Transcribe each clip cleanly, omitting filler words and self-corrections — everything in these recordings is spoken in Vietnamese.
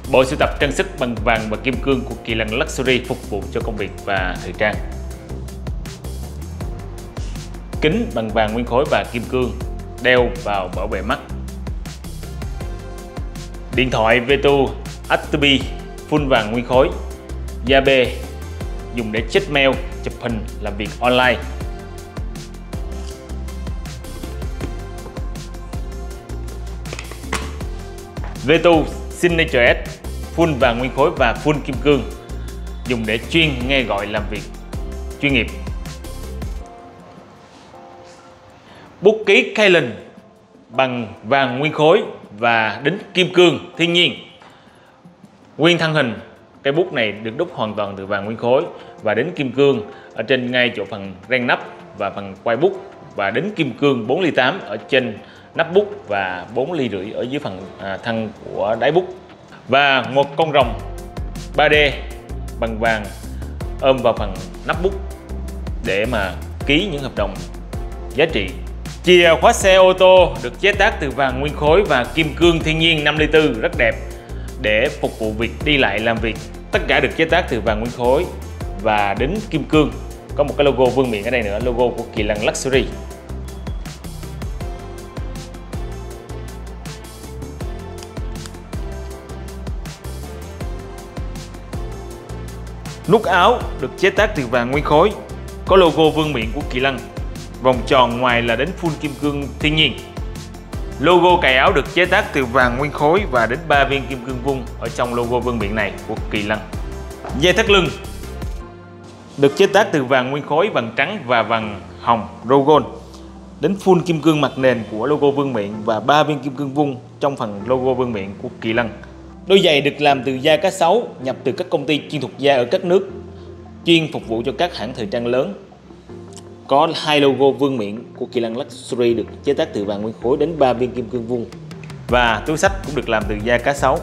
Bộ sưu tập trang sức bằng vàng và kim cương của Kỳ Lân Luxury phục vụ cho công việc và thời trang. Kính bằng vàng nguyên khối và kim cương, đeo vào bảo vệ mắt. Điện thoại Vetu Active full vàng nguyên khối, da bê, dùng để check mail, chụp hình, làm việc online. Vetu Signature S full vàng nguyên khối và full kim cương, dùng để chuyên nghe gọi làm việc chuyên nghiệp. Bút ký Kailin bằng vàng nguyên khối và đính kim cương thiên nhiên. Nguyên thân hình cây bút này được đúc hoàn toàn từ vàng nguyên khối và đính kim cương ở trên ngay chỗ phần ren nắp và phần quai bút, và đính kim cương 4,8 ly ở trên nắp bút và 4,5 ly ở dưới phần thân của đáy bút. Và một con rồng 3D bằng vàng ôm vào phần nắp bút để mà ký những hợp đồng giá trị. Chìa khóa xe ô tô được chế tác từ vàng nguyên khối và kim cương thiên nhiên 5,4 ly, rất đẹp để phục vụ việc đi lại làm việc. Tất cả được chế tác từ vàng nguyên khối và đính kim cương. Có một cái logo vương miện ở đây nữa, logo của Kỳ Lân Luxury. Nút áo được chế tác từ vàng nguyên khối, có logo vương miện của Kỳ Lân. Vòng tròn ngoài là đính full kim cương thiên nhiên. Logo cài áo được chế tác từ vàng nguyên khối và đính 3 viên kim cương vuông ở trong logo vương miện này của Kỳ Lân. Dây thắt lưng được chế tác từ vàng nguyên khối, vàng trắng và vàng hồng Rogon, đính full kim cương mặt nền của logo vương miện và 3 viên kim cương vuông trong phần logo vương miện của Kỳ Lân. Đôi giày được làm từ da cá sấu, nhập từ các công ty chuyên thuộc da ở các nước, chuyên phục vụ cho các hãng thời trang lớn. Có 2 logo vương miện của Kỳ Lân Luxury được chế tác từ vàng nguyên khối đến 3 viên kim cương vuông. Và túi xách cũng được làm từ da cá sấu.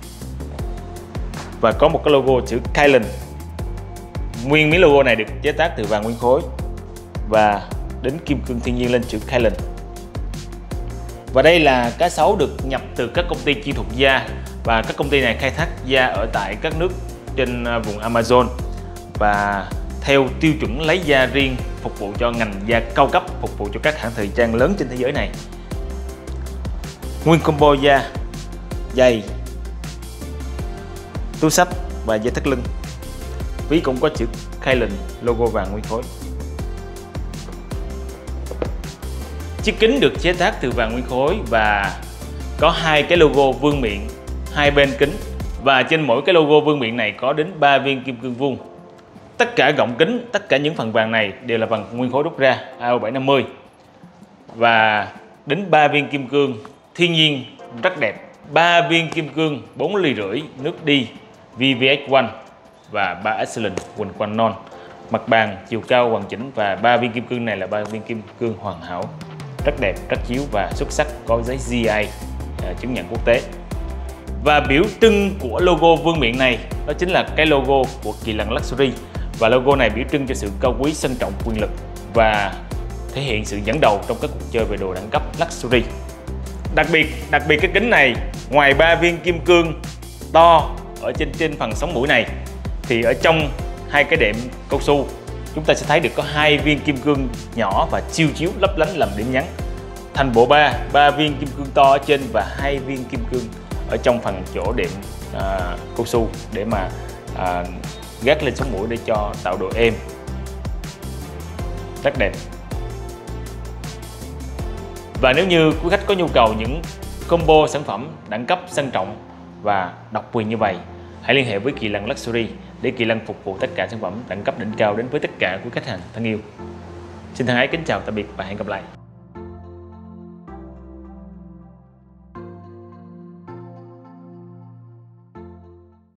Và có một cái logo chữ Kailin. Nguyên miếng logo này được chế tác từ vàng nguyên khối và đính kim cương thiên nhiên lên chữ Kailin. Và đây là cá sấu được nhập từ các công ty chuyên thuộc da, và các công ty này khai thác da ở tại các nước trên vùng Amazon và theo tiêu chuẩn lấy da riêng phục vụ cho ngành da cao cấp, phục vụ cho các hãng thời trang lớn trên thế giới này. Nguyên combo da, giày, túi xách và dây thắt lưng. Ví cũng có chữ Kailin, logo vàng nguyên khối. Chiếc kính được chế tác từ vàng nguyên khối và có 2 cái logo vương miện hai bên kính, và trên mỗi cái logo vương miện này có đến 3 viên kim cương vuông. Tất cả gọng kính, tất cả những phần vàng này đều là vàng nguyên khối đúc ra AO750 và đính 3 viên kim cương thiên nhiên rất đẹp. 3 viên kim cương 4,5 ly nước đi VVS1 và 3 Excellent quỳnh quanh non. Mặt bàn chiều cao hoàn chỉnh và 3 viên kim cương này là 3 viên kim cương hoàn hảo, rất đẹp, rất chiếu và xuất sắc, có giấy GI chứng nhận quốc tế. Và biểu trưng của logo vương miện này đó chính là cái logo của Kỳ Lân Luxury, và logo này biểu trưng cho sự cao quý, sang trọng, quyền lực và thể hiện sự dẫn đầu trong các cuộc chơi về đồ đẳng cấp luxury. Đặc biệt cái kính này, ngoài 3 viên kim cương to ở trên phần sống mũi này, thì ở trong 2 cái đệm cao su chúng ta sẽ thấy được có 2 viên kim cương nhỏ và chiêu chiếu lấp lánh làm điểm nhấn. Thành bộ 3 viên kim cương to ở trên và 2 viên kim cương ở trong phần chỗ đệm cao su để mà gác lên sống mũi để cho tạo độ êm, rất đẹp. Và nếu như quý khách có nhu cầu những combo sản phẩm đẳng cấp, sang trọng và độc quyền như vậy, hãy liên hệ với Kỳ Lân Luxury để Kỳ Lân phục vụ tất cả sản phẩm đẳng cấp đỉnh cao đến với tất cả quý khách hàng thân yêu. Xin thân ái kính chào tạm biệt và hẹn gặp lại.